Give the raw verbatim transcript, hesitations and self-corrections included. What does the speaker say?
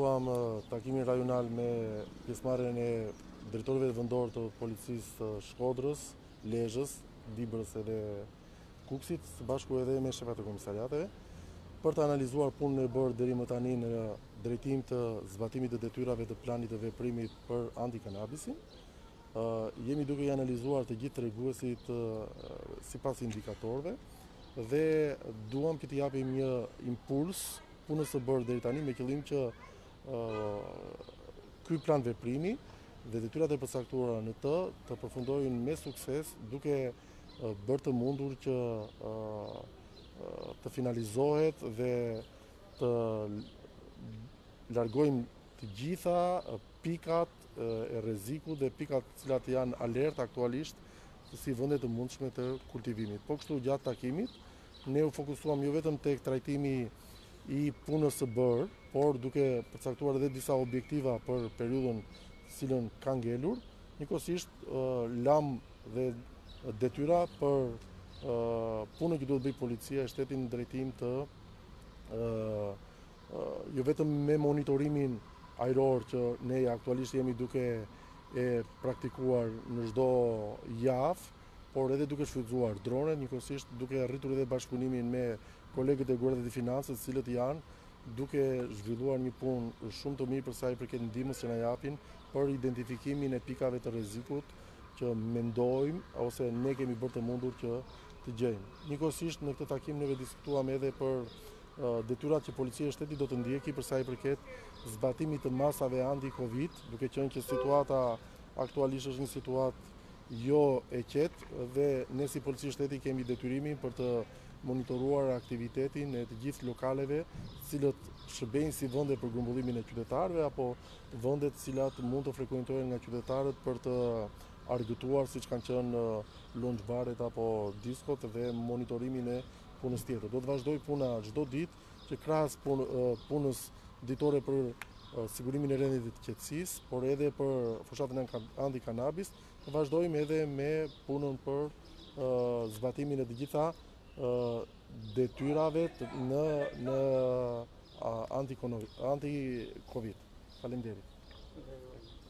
organizuam takimin rajonal me pjesëmarrjen e drejtorëve vendor të policisë të Shkodrës, Lezhës, Dibrës edhe Kukësit, së bashku edhe me shefat e komisariateve, për të analizuar punën e bërë deri më tani në drejtim të zbatimit të detyrave të planit të veprimit për anti-kanabisin. Uh, jemi duke i analizuar të gjithë treguesit uh, sipas indikatorëve dhe duam që t'i japim një impuls punës së bërë deri tani me qëllim që uh, ky plan veprimi dhe detyrat e përcaktuara në të të përfundojnë me sukses, duke uh, bërë të mundur që uh, uh, të finalizohet dhe të largojmë të gjitha uh, pikat e rrezikut dhe pikat cilat janë alert aktualisht si vende të mundshme të kultivimit. Po kështu gjatë takimit ne u fokusuam jo vetëm tek trajtimi i punës së bërë, por duke përcaktuar edhe disa objektiva për periudhën cilën ka ngelur, njëkohësisht uh, lam dhe detyra për uh, punën që duhet bëj policia e shtetit në drejtim të uh, uh, jo vetëm me monitorimin ajror që ne aktualisht jemi duke e praktikuar në çdo javë, por edhe duke shfrytzuar dronet, njëkohësisht duke arritur edhe bashkëpunimin me kolegët e Guardias de Finanzës, të cilët janë duke zhvilluar një punë shumë të mirë për sa i përket ndihmës që na japin për identifikimin e pikave të rrezikut që mendojmë ose ne kemi bërë të mundur që të gjejmë. Njëkohësisht në këtë takim ne diskutuam edhe për detyrat që policia e shtetit do të ndjeki për sa i përket zbatimit të masave anti-Covid, duke qenë që situata aktualisht është një situatë jo e qetë dhe ne si policia e shtetit kemi detyrimin për të monitoruar aktivitetin e të gjithë lokaleve, cilët shërbejnë si vende për grumbullimin e qytetarëve apo vende të cilat mund të frekuentohen nga qytetarët për të argëtuar siç kanë qenë lounge baret apo diskot dhe monitorimin e punës tjetër. Do të vazhdoj puna çdo ditë që krahas pun, punës ditore për sigurimin e rendit të qetësisë, por edhe për fushatën anti-kanabis, të vazhdojmë edhe me punën për uh, zbatimin e të gjitha uh, detyrave të, në, në uh, anti-Covid. Faleminderit.